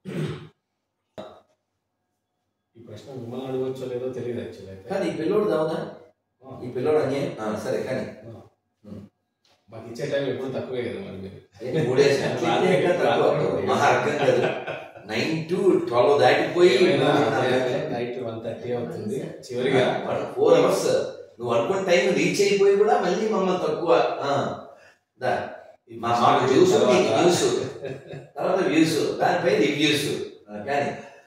ఈ ప్రశ్న మిమ్మల్ని అడగవచ్చో లేదో తెలియదు యాక్చువల్లీ అయితే. కానీ ఈ పిల్లోడు దావునా ఈ పిల్లోడు అన్యాయం సరే కానీ మాకు ఇచ్చే టైం ఎప్పుడు తక్కువే కదా మరి మీరు. 3 మహా అర్థం కాదు. 9 to 12 దాటిపోయి నైట్ 1:30 అవుతుంది చివరిగా. 4 hours నువ్వు అనుకున్న టైం రీచ్ అయిపోయి కూడా మళ్ళీ మమ్మల్ని తక్కువ. మాకు జ్యూస్ జ్యూస్ తర్వాత వ్యూస్ దానిపై రివ్యూస్. కానీ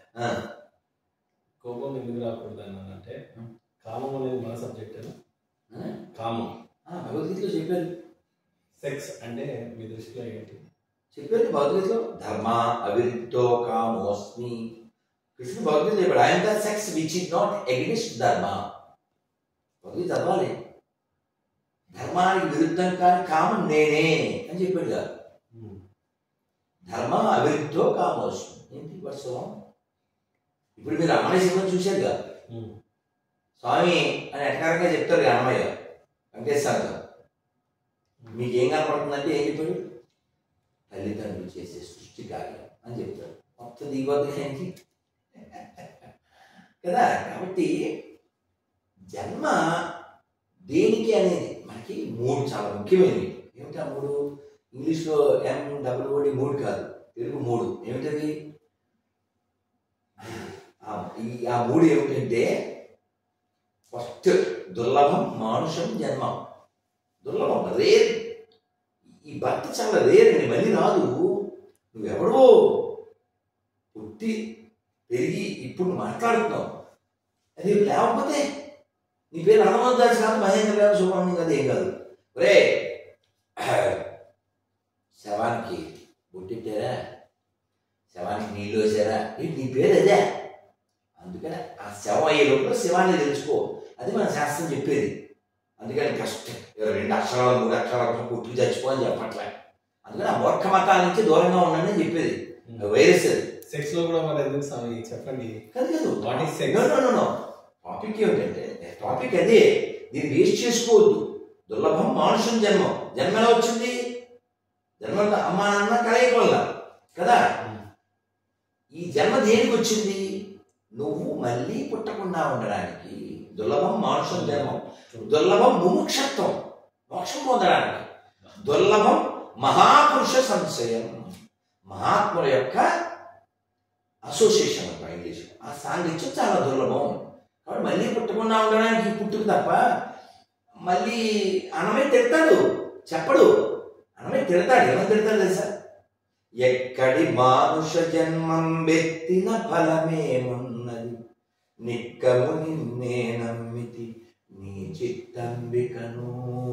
కోపం ఎందుకు రాకూడదు అంటే కామం అనేది మన సబ్జెక్ట్. కామం భగవద్గీతలో చెప్పారు. సెక్స్ అంటే మీ దృష్టిలో ఏంటి చెప్పారు భగవద్గీతలో? ధర్మ అవిరుద్ధో కామోస్మి. కృష్ణుడు భగవద్గీత చెప్పాడు I am the sex which is not against dharma. Bhagavad Gita చదవాలి. ధర్మానికి విరుద్ధం కాని కామం నేనే అని చెప్పాడు కదా. ధర్మ అవిరుద్ధో కామోస్మి ఏంటి వర్షం. ఇప్పుడు మీరు అన్నమయ్య సినిమా చూశారు కదా. స్వామి అని ఎటకారంగా చెప్తారు అన్నమయ్య వెంకటేశ్వర గారు. మీకేం కనపడుతుందంటే ఏం చెప్పాడు? తల్లిదండ్రులు చేసే సృష్టి కార్యం అని చెప్తాడు. మొత్తం దిగవద్దు కదా. కాబట్టి జన్మ దేనికి అనేది మనకి 3 చాలా ముఖ్యమైనవి. ఏమిటి ఆ 3? ఇంగ్లీష్లో MWOD 3 కాదు, తెలుగు 3. ఏమిటది? ఆ 3 ఏమిటంటే ఫస్ట్ దుర్లభం మానుషం జన్మం. దుర్లభం రేర్. ఈ భర్త చాలా రేర్ అండి, మళ్ళీ రాదు. నువ్వెవడో పుట్టి పెరిగి ఇప్పుడు మాట్లాడుతున్నావు, అది లేకపోతే నీ పేరు హనుమంతదాస్ కాదు, మహేంద్ర గారు, సుబ్రహ్మణ్యం కాదు, ఏం కాదు. రే శవానికి బొట్టిట్టారా, శవానికి నీళ్ళు వేసారా, నీ పేరు అదే. అందుకని ఆ శవం అయ్యే లోపల శివాన్ని తెలుసుకో, అది మన శాస్త్రం చెప్పేది. అందుకని కష్టం 2 అక్షరాలు 3 అక్షరాల కోసం పుట్టుకు చచ్చిపోని చెప్పట్లే. అందుకని ఆ మూర్ఖ మతాల నుంచి దూరంగా ఉండండి అని చెప్పేది. వైరస్ సెక్స్ లో కూడా మన ఎందుకు స్వామి చెప్పండి. కాదు టాపిక్ ఏమిటంటే టాపిక్ అదే, దీన్ని వేస్ట్ చేసుకోవద్దు. దుర్లభం మానుషం జన్మం. జన్మ ఎలా వచ్చింది? జన్మ అమ్మా నాన్న కలయిక వల్ల కదా. ఈ జన్మ దేనికి వచ్చింది? నువ్వు మళ్ళీ పుట్టకుండా ఉండడానికి. దుర్లభం మానుషం జన్మం. దుర్లభం ముముక్షత్వం, మోక్షం పొందడానికి. దుర్లభం మహాపురుష సంశయం, మహాత్ముల యొక్క అసోసియేషన్ అంట ఇంగ్లీష్. ఆ సాంగత్యం చాలా దుర్లభం. కాబట్టి మళ్ళీ పుట్టకుండా ఉండడానికి పుట్టుకు తప్ప మళ్ళీ అన్నమయ్య తిడతాడు, చెప్పడు. అన్నమయ్య తిడతాడు. ఏమని తిడతాడు తెలుసా? ఎక్కడి మానుష జన్మం వెత్తిన ఫలమేమున్నది, నిక్కము నిన్నే నమ్మితి నీ చిత్తంబికను,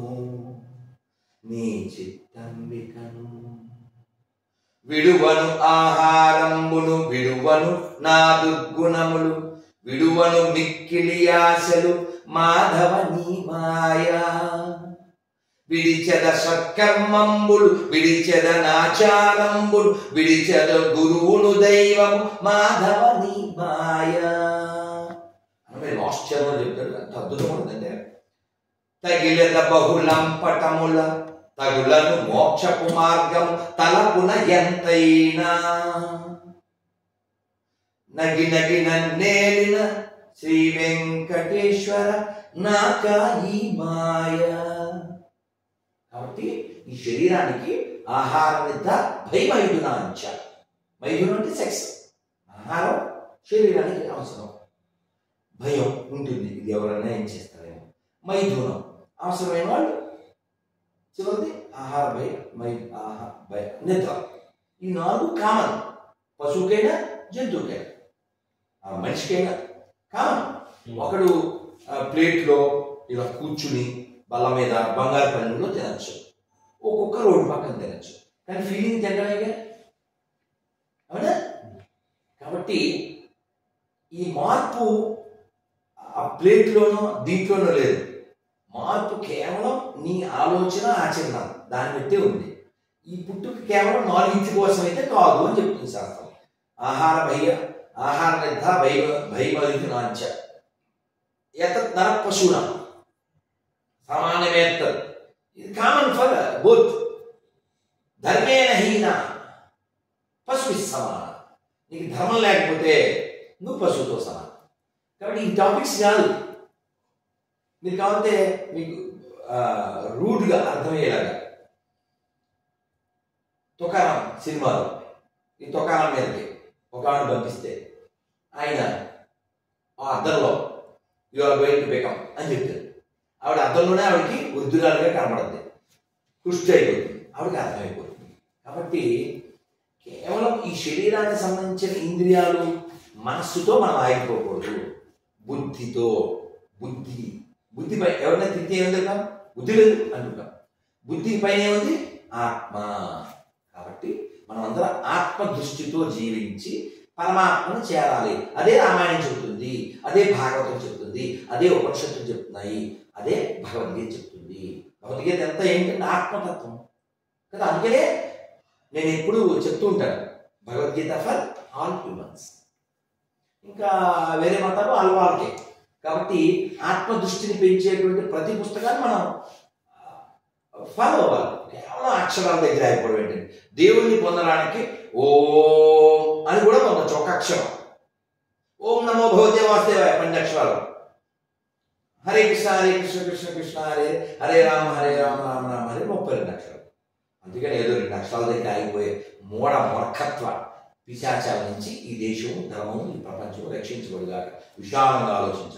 నీ చిత్తంబికను. విడువను ఆహారంబును విడువను నా దుర్గుణములు, విడువను మిక్కిలి ఆశలు మాధవ నీ మాయా. విడిచెద సత్కర్మంబులు విడిచెద నాచారంబులు, విడిచెద గురువును దైవము మాధవ నీ మాయా. ఆశ్చర్యం చెప్తాడు, అంత అద్భుతం ఉందండి. తగిలెద బహుళం పటముల తగులను మోక్షపు మార్గం తలపున ఎంతైనా, నగి నగి నన్నేలిన శ్రీ వెంకటేశ్వర నాకా ఈ మాయా. కాబట్టి ఈ శరీరానికి ఆహార నిద్ర భయమైదున అంచ. మైదునం అంటే సెక్స్. ఆహారం శరీరానికి అవసరం. భయం ఉంటుంది, ఇది ఎవరైనా ఏం చేస్తారేమో. మైథునం అవసరమైన వాళ్ళు. చివరిది ఆహార భయం, భయం, నిద్ర. ఈ 4 కామన్. పశువుకైనా జంతువుకైనా మనిషికైనా కామన్. ఒకడు ప్లేట్లో ఇలా కూర్చుని బల్ల మీద బంగారు పళ్ళెంలో తినచ్చు, ఒక్కొక్క రోడ్డు పక్కన తినచ్చు. కానీ ఫీలింగ్ తినడమేగా, అవునా? కాబట్టి ఈ మార్పు ఆ ప్లేట్లోనో దీంట్లోనో లేదు. మార్పు కేవలం నీ ఆలోచన ఆచరణ దాన్ని బట్టే ఉంది. ఈ పుట్టుక కేవలం 4 ఇంటి కోసం అయితే కాదు అని చెప్తుంది శాస్త్రం. ఆహార నిద్ర భయమలినాంచ ఎతత్ నర పశువున సమానమేత్త. ఇది కామన్ ఫర్ బోత్. ధర్మేణ హీన పశువి సమాన. నీకు ధర్మం లేకపోతే నువ్వు పశువుతో సమానం. కాబట్టి ఈ టాపిక్స్ కాదు, మీరు కావాలంటే మీకు రూడ్గా అర్థమయ్యేలాగా. తుకారం సినిమాలో ఈ తుకారం మీదకి ఒక ఆవిడ పంపిస్తే ఆయన ఆ అద్దంలో you are going to become అని చెప్తారు. ఆవిడ అద్దంలోనే ఆవిడకి వృద్ధురాలుగా కనబడుతుంది, కుష్టి అయిపోతుంది, ఆవిడకి అర్థమైపోతుంది. కాబట్టి కేవలం ఈ శరీరానికి సంబంధించిన ఇంద్రియాలు మనస్సుతో మనం ఆగిపోకూడదు, బుద్ధితో. బుద్ధిపై ఎవరైనా తిరిగి ఏమంటాం? బుద్ధి లేదు అంటుంటాం. బుద్ధికి పైన ఏముంది? ఆత్మ. కాబట్టి మనం అందరం ఆత్మ దృష్టితో జీవించి పరమాత్మను చేరాలి. అదే రామాయణం చెప్తుంది, అదే భాగవతం చెప్తుంది, అదే ఉపనిషత్తులు చెప్తున్నాయి, అదే భగవద్గీత చెప్తుంది. భగవద్గీత ఎంత ఏంటంటే ఆత్మతత్వం కదా. అందుకనే నేను ఎప్పుడు చెప్తూ ఉంటాను, భగవద్గీత ఫర్ ఆల్ హ్యూమన్స్. ఇంకా వేరే మతాలు వాళ్ళకే. కాబట్టి ఆత్మ దృష్టిని పెంచేటువంటి ప్రతి పుస్తకాన్ని మనం ఫాలో అవ్వాలి. కేవలం అక్షరాల దగ్గర అయిపోవడం ఏంటంటే దేవుణ్ణి పొందడానికి ఓం అని కూడా పొందొచ్చు, ఒక అక్షరం. ఓం నమో భగవతే వాసుదేవాయ 12 అక్షరాలు. హరే కృష్ణ హరే కృష్ణ కృష్ణ కృష్ణ హరే హరే రామ రామ రామ హరే 32 అక్షరాలు. అందుకని ఏదో 2 అక్షరాల దగ్గర ఆగిపోయే మూర్ఖత్వ పిశాచాల నుంచి ఈ దేశం, ధర్మం, ఈ ప్రపంచం రక్షించబడిగాక. విశాలంగా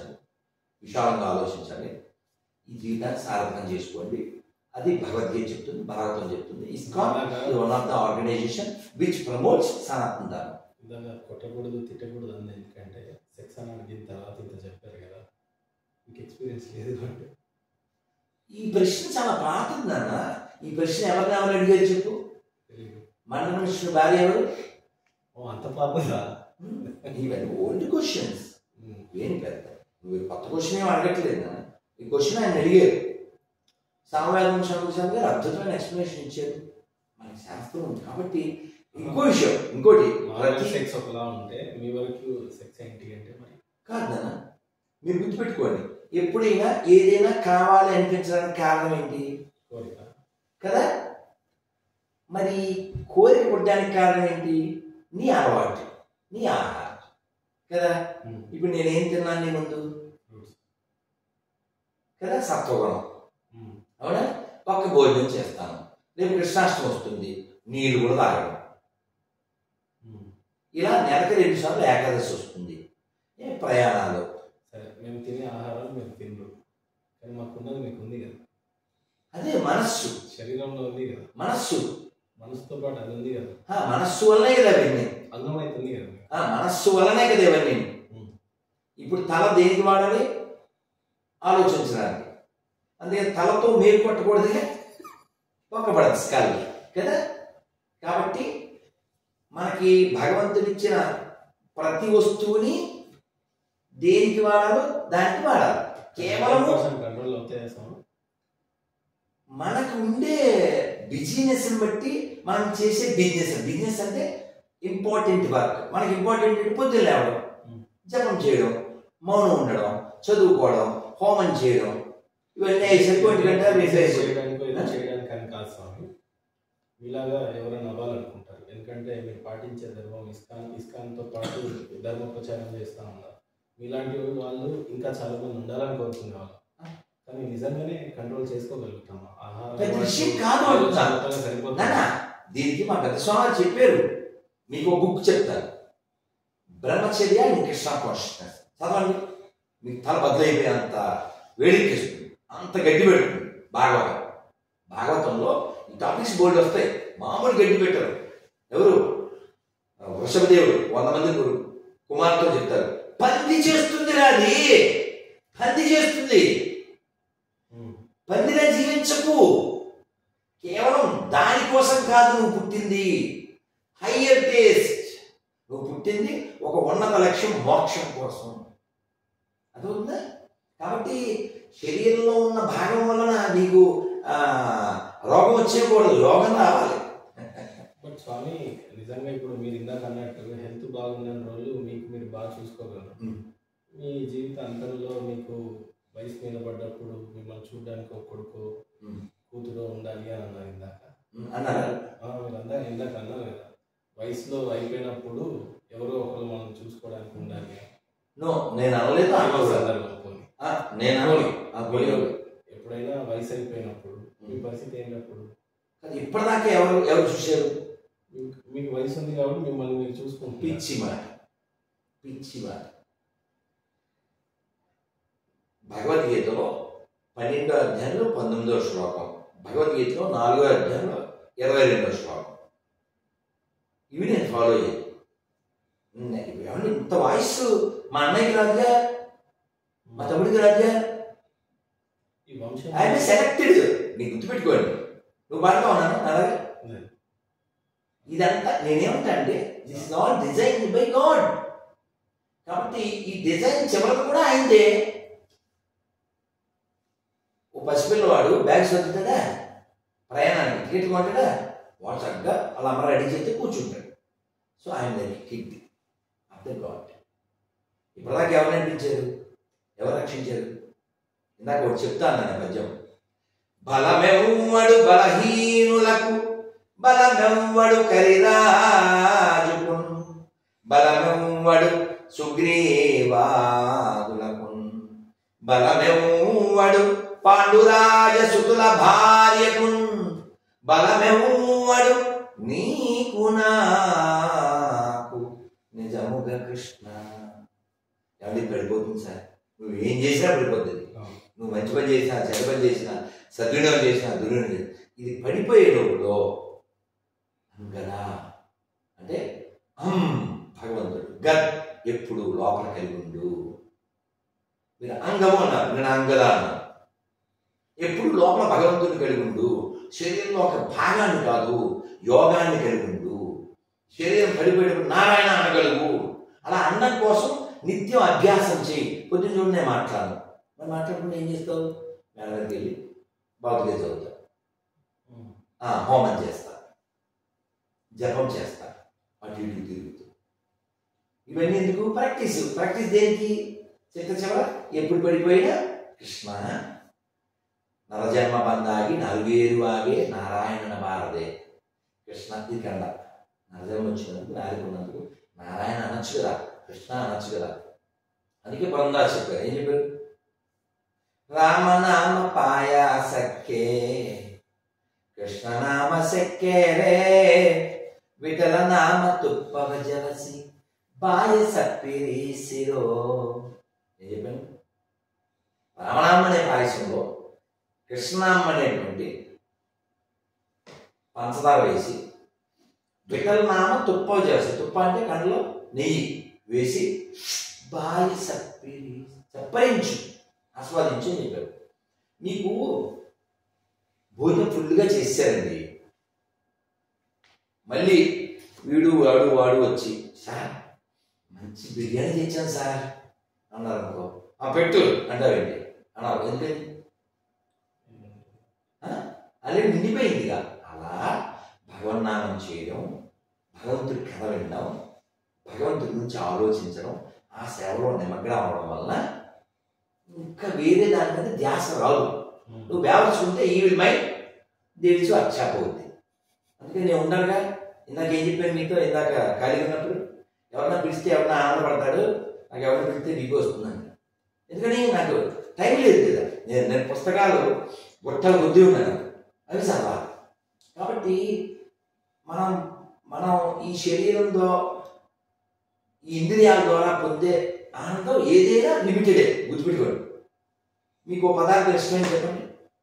ఆలోచించండి. ఈ జీవితాన్ని సార్థకం చేసుకోండి. అది భగవద్గీత చెప్తుంది, భారతం చెప్తుంది. ISKCON is one of the organization which promotes సనాతన ధర్మం. విధంగా కొట్టకూడదు, తిట్టకూడదు అన్న ఎందుకంటే సెక్స్ అని అడిగిన తర్వాత ఇంత చెప్పారు కదా, మీకు ఎక్స్పీరియన్స్ లేదు అంటే. ఈ ప్రశ్న చాలా పాతదన్న. ఈ ప్రశ్న ఎవరిని అడిగారు చెప్పు? మండ మనుషుల భార్య ఎవరు? అంత పాతదా? ఇవన్నీ ఓల్డ్ క్వశ్చన్స్. ఏం పెద్ద నువ్వు కొత్త క్వశ్చన్ ఏమి అడగట్లేదు. ఈ క్వశ్చన్ ఆయన అడిగారు. సామవేదం శంకరచార్య గారు అద్భుతమైన ఎక్స్ప్లెనేషన్ ఇచ్చారు. మనకి శాస్త్రం ఉంది కాబట్టి. ఇంకో విషయం, ఇంకోటి, సెక్స్ ఒకలా ఉంటే మీ వరకు సెక్స్ ఏంటి అంటే మరి కాదన్న, మీరు గుర్తుపెట్టుకోండి, ఎప్పుడైనా ఏదైనా కావాలి అనిపించడానికి కారణం ఏంటి? కోరిక కదా. మరి కోరిక పుట్టడానికి కారణం ఏంటి? నీ అలవాటు, నీ ఆహారం కదా. ఇప్పుడు నేనేం తిన్నాను నీ ముందు కదా? సత్వగుణం. అవునా? ఒక్క భోజనం చేస్తాను. రేపు కృష్ణాష్టమి వస్తుంది, నీళ్ళు కూడా తాగడం. ఇలా నెలకి 2 సార్లు ఏకాదశి వస్తుంది. ప్రయాణాలు. సరే, మేము తినే ఆహారాలు మీరు తినరు, కానీ మాకున్నది మీకు ఉంది కదా. అదే మనస్సు, శరీరంలో ఉంది కదా. మనస్సుతో పాటు అది ఉంది కదా. మనస్సు వల్లనే కదా అవన్నీ. అన్నం అయితే ఉంది కదా. మనస్సు వల్లనే కదా ఇవన్నీ. ఇప్పుడు తల దేనికి వాడాలి? ఆలోచించడానికి. అందుకే తలతో మేలు కొట్టకూడదుగా, పొక్కబడదు స్కల్ కదా. కాబట్టి మనకి భగవంతుడిచ్చిన ప్రతి వస్తువుని దేనికి వాడాలో దానికి వాడాలి. కేవలం కంట్రోల్ అవుతాయి. మనకు ఉండే బిజినెస్ని బట్టి మనం చేసే బిజినెస్ అంటే ఇంపార్టెంట్ వర్క్. మనకి ఇంపార్టెంట్ పొద్దున్న లేవడం, జపం చేయడం, మౌనం ఉండడం, చదువుకోవడం, హోమం చేయడం, ఇవన్నీ చేయడానికి అని కాదు స్వామి. ఇలాగా ఎవరైనా అవ్వాలనుకుంటారు, ఎందుకంటే మీరు పాటించే ధర్మం ఇస్కాన్తో పాటు ధర్మ ప్రచారం చేస్తూ ఉన్నారు. మీలాంటి వాళ్ళు ఇంకా చాలా మంది ఉండాలని కోరుకునే వాళ్ళు. కానీ నిజంగానే కంట్రోల్ చేసుకోగలుగుతాము. దీనికి మా పెద్ద స్వామి చెప్పారు. మీకు ఒక బుక్ చెప్తారు, బ్రహ్మచర్య అండ్ కృష్ణ కాన్షియస్నెస్. చదవండి, మీకు తల బద్దలైపోయేంత వేడికేస్తుంది, అంత గడ్డి పెడుతుంది. భాగవతంలో ఈ టాపిక్స్ బోర్డు వస్తాయి. మామూలు గడ్డి పెట్టారు. ఎవరు? వృషభదేవుడు 100 మంది కుమార్తెతో చెప్తారు, పంది చేస్తుంది రాది, పంది చేస్తుంది, పందిలా జీవించకు. కేవలం దానికోసం కాదు నువ్వు పుట్టింది, హయ్యర్ టేస్ట్. నువ్వు పుట్టింది ఒక ఉన్నత లక్ష్యం, మోక్షం కోసం. అదవుతుందా? కాబట్టి శరీరంలో ఉన్న భాగం వలన నీకు రోగం వచ్చేయకూడదు, రోగం రావాలి. బట్ స్వామి, నిజంగా ఇప్పుడు మీరు ఇందాక అన్నట్టు హెల్త్ బాగున్న రోజులు మీకు మీరు బాగా చూసుకోగలరు. మీ జీవిత అంతంలో మీకు వయసు మీద పడ్డప్పుడు మిమ్మల్ని చూడడానికి ఒక కొడుకు కూతురు ఉండాలి అని అన్నారు ఇందాక. అన్నారు మీరంతా ఇందాక అన్నారు కదా. వయసులో అయిపోయినప్పుడు ఎవరో ఒకరు మనం చూసుకోవడానికి ఉండాలి. నో, నేను అనలేదు. నేను అనలేదు. ఎప్పుడైనా వయసు అయిపోయినప్పుడు మీ పరిస్థితి ఏంటప్పుడు? ఇప్పటిదాకా ఎవరు చూశారు? మీకు వయసు ఉంది కాబట్టి మిమ్మల్ని మీరు చూసుకుంటారు. పిచ్చి మాట. భగవద్గీతలో 12వ అధ్యాయంలో 19వ శ్లోకం, భగవద్గీతలో 4వ అధ్యాయంలో 22వ శ్లోకం, ఇవి నేను ఫాలో అయ్యాను. ఇంత వాయిస్ మా అన్నయ్యకి రాదుగా, మా తమ్ముడికి రాదుగా. ఆయన సెలెక్టెడ్. నీకు గుర్తుపెట్టుకోండి, నువ్వు పాడుతా ఉన్నాను అలాగే. ఇదంతా నేనేమంటా అంటే this is all design by God. కాబట్టి ఈ డిజైన్ చివరికి కూడా ఆయనదే. ఓ పసిపిల్లవాడు బ్యాగ్ సర్దుతాడా, ప్రయాణానికి టికెట్ కొంటాడా, వాడు చక్కగా అలా అమ్మ రెడీ చేస్తే కూర్చుంటాడు. సో ఆయన దగ్గర కిడ్ ఆఫ్ ద గాడ్. ఇప్పటిదాకా ఎవరు నడిపించారు, ఎవరు రక్షించారు? ఇందాక ఒకటి చెప్తాను నేను పద్యం. బలమెవ్వడు బలహీనులకు, బలమెవ్వడు కరిరాజుకు, బలమెవ్వడు సుగ్రీవాదులకు, బలమెవ్వడు పాండురాజ సుతుల భార్యకు, బలమెవ్వడు నీకు నాకు నిజముగా కృష్ణ. ఎవరికి పడిపోతుంది సార్? నువ్వు ఏం చేసినా పడిపోతుంది. నువ్వు మంచి పని చేసినా, చెడ్డ పని చేసినా, సద్వినియోగం చేసినా, దుర్వినియోగం చేసినా, ఇది పడిపోయే లోపల కదా అంటే భగవంతుడు గత్ ఎప్పుడు లోపల కలిగి ఉండు. మీరు అంగము అన్నారు, నేను అంగదా అన్నాను. ఎప్పుడు లోపల భగవంతుడిని కలిగి ఉండు. శరీరంలో ఒక భాగాన్ని కాదు, యోగాన్ని కలిగి ఉండు. శరీరం పడిపోయేటప్పుడు నారాయణ అనగలుగు. అలా అన్నం కోసం నిత్యం అభ్యాసం చేయి. పొద్దున్న చూడండి నేను మాట్లాడను, మరి మాట్లాడుకుంటే ఏం చేస్తావు? మేడకి వెళ్ళి భగవద్గీత చదువుతా, హోమం చేస్తా, జపం చేస్తా, అటు ఇటు తిరుగుతూ. ఇవన్నీ ఎందుకు? ప్రాక్టీస్ దేనికి? చివర ఎప్పుడు పడిపోయినా కృష్ణ నరజన్మ బంధాగి నలువేరువాగే నారాయణ భారదే. కృష్ణ ఇది కండ నరజన్మ వచ్చినందుకు, నాలుగున్నందుకు నారాయణ అనొచ్చు కదా, కృష్ణ అనొచ్చు కదా. అందుకే బృందా చెప్పారు. ఏం చెప్పారు? రామనామ పాయాసక్కే, కృష్ణనామ సెక్కే రే, విఠల నామ తుప్పవ జలసి బాయ సప్పిరీసిరో. ఏం చెప్పాను? రామనామ అనే పాయసంలో కృష్ణనామ అనేటువంటి పంచదార వేసి, విఠల నామ తుప్పవ జలసి, తుప్ప అంటే కళ్ళలో నెయ్యి వేసి బాయ చప్పరించు, ఆస్వాదించు అని చెప్పారు. మీకు భోజనం ఫుల్గా చేశారండి, మళ్ళీ వీడు వాడు వచ్చి సార్ మంచి బిర్యానీ తెచ్చాను సార్ అన్నారు అనుకో, పెట్టు అంటారేంటి అన్నారు. ఎందుకని? అలా నిండిపోయిందిగా. అలా భగవన్నామం చేయడం, భగవంతుడి కథ వినడం, భగవంతుడి గురించి ఆలోచించడం, ఆ సేవలో నిమగ్నం అవడం వల్ల ఇంకా వేరే దాని మీద ధ్యాస రాదు. నువ్వు వ్యావర్చుకుంటే ఈ విల్ మైండ్ దేవిచు అచ్చాపోద్ది. అందుకని నేను ఉండగా ఇందాక ఏం చెప్పాను మీతో, ఇందాక ఖాళీగా ఉన్నప్పుడు ఎవరన్నా పిలిస్తే ఎవరన్నా ఆనందపడతాడు, నాకు ఎవరైనా పిలిస్తే మీకు వస్తుందని. ఎందుకని నాకు టైం లేదు కదా. నేను పుస్తకాలు గుట్టలు బుద్ధి ఉన్నాను, అవి చదవాలి. కాబట్టి మనం ఈ శరీరంలో ఈ ఇంద్రియాల ద్వారా పొందే ఆనందం ఏదైనా లిమిటెడే. గుర్తుపెట్టుకోండి. మీకు పదార్థం ఇష్టమని చెప్పండి.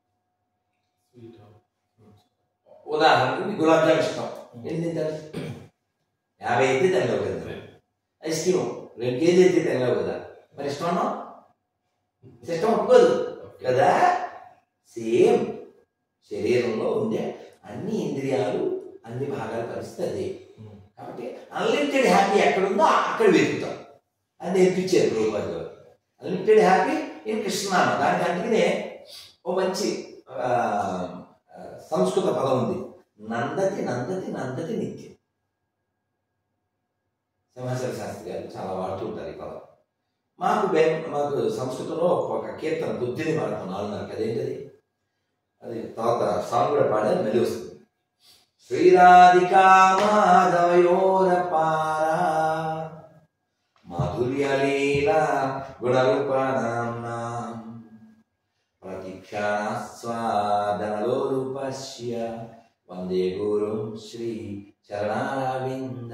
ఉదాహరణకు మీకు గులాబ్ జామ్ ఇష్టం, ఎన్ని తింటారు? 50 అయితే తినలేవు కదా. ఐస్ క్రీమ్ 2 కేజీలు అయితే తినలేవు కదా. మరి ఇష్టమన్నా ఇష్టం ఒప్పుకోదు కదా. సేమ్ శరీరంలో ఉండే అన్ని ఇంద్రియాలు, అన్ని భాగాలు కలిస్తే అదే. కాబట్టి అన్లిమిటెడ్ హ్యాపీ ఎక్కడుందో అక్కడ వెతుకుతాం. అది నేర్పించారు ప్రభువారు. అన్లిమిటెడ్ హ్యాపీ ఇన్ కృష్ణనామ. దానికి అందుకనే ఓ మంచి సంస్కృత పదం ఉంది, నందతి నందతి నందతి నిత్యం. సింహాచల శాస్త్రి గారు చాలా వాడుతూ ఉంటారు ఈ పదం. మాకు సంస్కృతంలో ఒక కీర్తన బుద్ధిని వాడుతున్నాను. అదేంటది? అది తర్వాత సాంగ్ కూడా పాడే మళ్ళీ వస్తుంది. శ్రీరాధికా మాధవయోరపారా మాధుర్యలీలా గుణరూపానాం ప్రతిక్షాస్వాదనలోలుపస్య వందే గురుం శ్రీ చరణారవింద.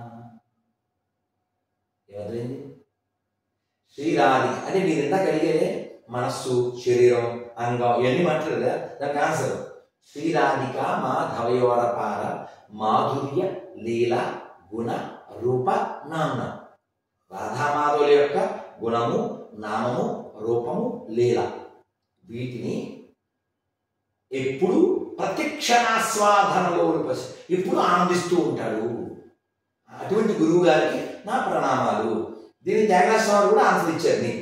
ఏమర్థమైంది? శ్రీరాధిక అంటే మీరు ఇందాక అడిగేదే మనస్సు, శరీరం, అంగం ఇవన్నీ మాట్లాడదు కదా, దానికి ఆన్సర్ శ్రీరాధిక మాధవయోరపార మాధుర్య లీల గుణ రూప నామ్న. రాధామాధవుల యొక్క గుణము, నామము, రూపము, లీల వీటిని ఎప్పుడు ప్రతిక్షణాస్వాదనలో ఎప్పుడు ఆనందిస్తూ ఉంటాడు. అటువంటి గురువు గారికి నా ప్రణామాలు. దీని త్యాగరాజస్వామి కూడా ఆన్సర్ ఇచ్చారు. నీకు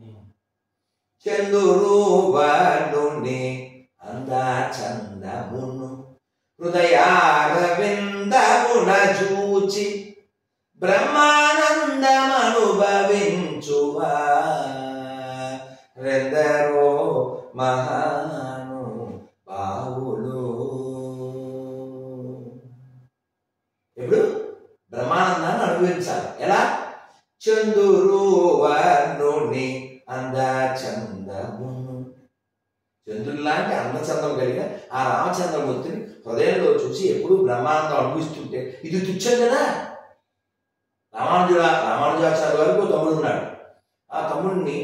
చందురుని అందా చందమును హృదయారవిందమున చూచి బ్రహ్మానందమనుభవించువా రెందరో మహాను బావులు. ఇప్పుడు బ్రహ్మానందాన్ని అనుభవించాలి. ఎలా? చందురు వర్ణుని అందా చందమును. చంద్రుడు లాంటి అందచందం కలిగిన ఆ రామచంద్రమూర్తిని హృదయంలో చూసి ఎప్పుడు బ్రహ్మానందం అనుభవిస్తుంటే ఇది తుచ్చం కదా. రామానుజాచార్య వరకు తమ్ముడు ఉన్నాడు. ఆ తమ్ముడిని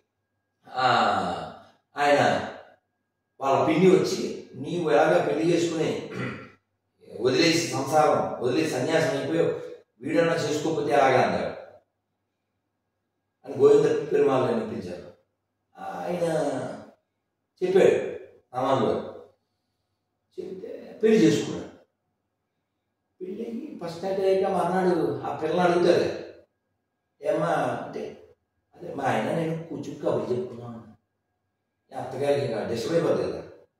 ఆయన వాళ్ళ పిన్ని వచ్చి నీవు ఎలాగా పెళ్లి చేసుకుని వదిలేసి సంసారం వదిలేసి సన్యాసం అయిపోయావు, వీడన్నా చేసుకోకపోతే ఎలాగా అన్నారు అని గోవింద పెరుమాళ్ళు అనిపించారు. ఆయన చెప్పాడు రామానుజు గారు. చెప్తే పెళ్లి చేసుకున్నాడు. పెళ్ళి ఫస్ట్ నైట్ అయ్యాక మర్నాడు ఆ పిల్లని అడుగుతారు, ఏమ్మా అంటే అదే మా ఆయన నేను కూర్చుని కబుర్లు చెప్పుకున్నాను. అత్తగారికి ఇంకా డిస్టర్బ్ అయిపోతుంది కదా.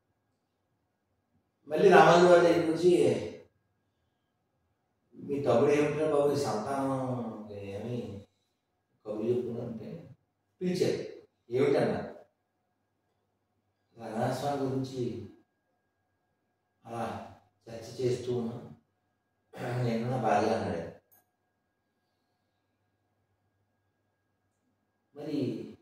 మళ్ళీ రామానుజు గారి దగ్గరికి వచ్చి మీ తమ్ముడు ఏమిటో బాబు ఈ సంతానం ఏమి కబుర్లు చెప్పుకున్నానంటే పిలిచారు. ఏమిటన్నా రంగనాథస్వామి గురించి అలా చర్చ చేస్తూ ఉన్నాను, నేను నా భార్య అన్నాడు. మరి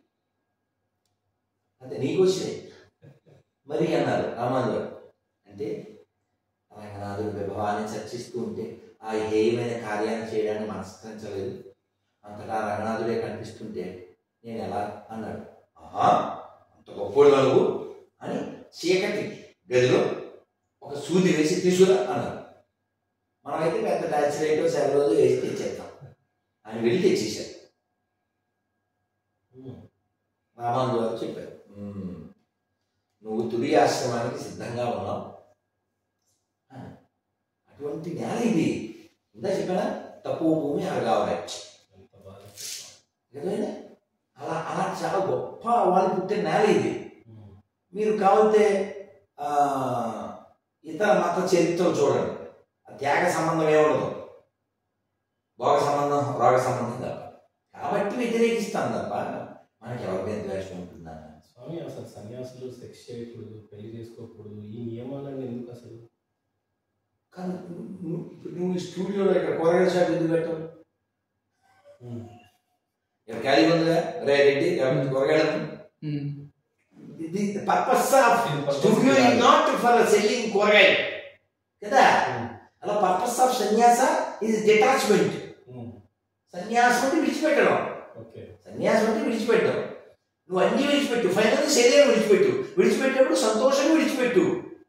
అంటే నీకు వచ్చినాయి మరి అన్నారు రామానుజు గారు. అంటే రంగనాథుడు విభవాన్ని చర్చిస్తూ ఉంటే ఆ హేయమైన కార్యాన్ని చేయడానికి మనస్కరించలేదు, అంతటా రంగనాథుడే కనిపిస్తుంటే నేను ఎలా అన్నాడు. ఆహా అంత గొప్పోడు నువ్వు అని చీకటి గదిలో ఒక సూది వేసి తీసుకురా అన్నారు. మనమైతే పెద్ద టార్చ్ లైట్ సెలవు వేసి తెచ్చేస్తాం. ఆయన వెళ్ళి తెచ్చేశారు. రామానుజు గారు చెప్పారు, నువ్వు తుది ఆశ్రమానికి సిద్ధంగా ఉన్నావు. అటువంటి నేల ఇది. ఇందా చెప్పానా తక్కువ భూమి అరగావాలి. అలా అలా చాలా గొప్ప వాళ్ళు పుట్టిన నేల ఇది. మీరు కావాలంటే ఇతర మత చరిత్రలు చూడండి, త్యాగ సంబంధం ఏముండదు, భోగ సంబంధం రోగ సంబంధం తప్ప. కాబట్టి వ్యతిరేకిస్తాను తప్ప మనకి ఎవరి మీద ద్వేషం ఉంటుందా? స్వామి అసలు సన్యాసులు సెక్స్ చేయకూడదు, పెళ్లి చేసుకోకూడదు, ఈ నియమాలన్నీ ఎందుకు అసలు? కానీ నువ్వు స్టూడియోలో ఇక్కడ కూరగాయల షాప్ ఎందుకు పెట్టావు? ఇక్కడ ఖాళీ ఉందిగా రే రెడ్డి కూరగాయలు. The purpose of studio is not for selling కూరగాయలు కదా. అలా purpose of sanyasa is detachment. సన్యాసం అంటే విడిచిపెట్టడం. సన్యాసం అంటే విడిచిపెట్టడం. నువ్వు అన్నీ విడిచిపెట్టు, ఫైనల్ శరీరం విడిచిపెట్టు. విడిచిపెట్టేప్పుడు సంతోషంగా విడిచిపెట్టు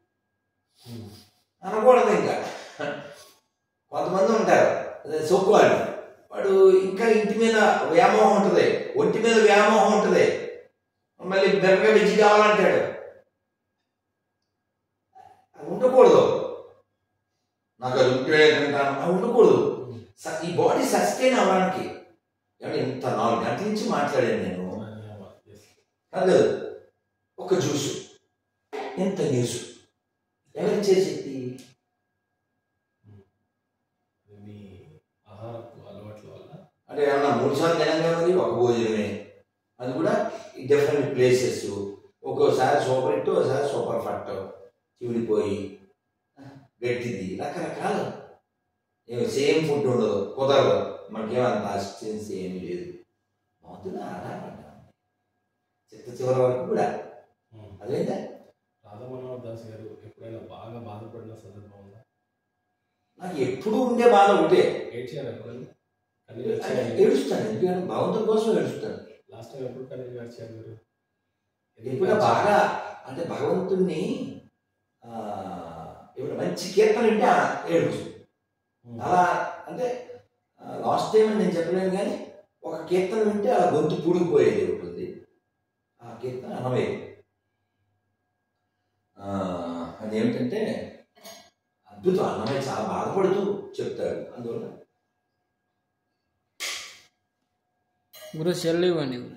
అనకూడదు. ఇంకా కొంతమంది ఉంటారు సోక్కువాళ్ళు, వాడు ఇంకా ఇంటి మీద వ్యామోహం ఉంటుంది, ఒంటి మీద వ్యామోహం ఉంటుంది, మళ్ళీ బెరగా వెజ్జి కావాలంటాడు. ఉండకూడదు. నాకు అది ఉంటే తింటాను ఉండకూడదు. ఈ బాడీ సస్టైన్ అవ్వడానికి ఇంత 4 గంటల నుంచి మాట్లాడాను నేను. కాదు ఒక జ్యూసు ఎంత న్యూస్ ఎవరిచ్చే శక్తి? అంటే ఏమన్నా 3 సార్లు తినంగా ఉంది ఒక భోజనమే, అది కూడా డిఫరెంట్ ప్లేసెస్. ఒక్కోసారి సూపర్ హిట్, ఒకసారి సూపర్ ఫట్ చివిడిపోయి గట్టిది, రకరకాల సేమ్ ఫుడ్ ఉండదు, కుదరదు, మనకేమంత అసిస్టెన్స్ ఏమీ లేదు. మొదలు ఆధారపడ్డాం చిత్త చివరి వరకు కూడా. అదేంటా రాధా మనోహర్ దాస్ గారు ఎప్పుడైనా బాగా బాధపడిన సందర్భం ఉందా? నాకు ఎప్పుడు ఉండే బాధ ఒకటే, ఏడ్చారు ఎప్పుడైనా? ఏడుస్తాను, ఎందుకంటే భగవంతుడి కోసం ఏడుస్తాను. లాస్ట్ టైం ఎప్పుడు కన్నీళ్ళు గార్చారు మీరు? ఇప్పుడు బాగా అంటే భగవంతుణ్ణి ఇప్పుడు మంచి కీర్తన వింటే ఏడుచు. అలా అంటే లాస్ట్ టైం అని నేను చెప్పలేను, కానీ ఒక కీర్తన వింటే ఆ గొంతు పూడిపోయేది ఉంటుంది. ఆ కీర్తన అన్నమయ్య. అదేమిటంటే అద్భుతం, అన్నమయ్య చాలా బాధపడుతూ చెప్తాడు. అందువల్ల గురు చెల్లి ఇవ్వండి.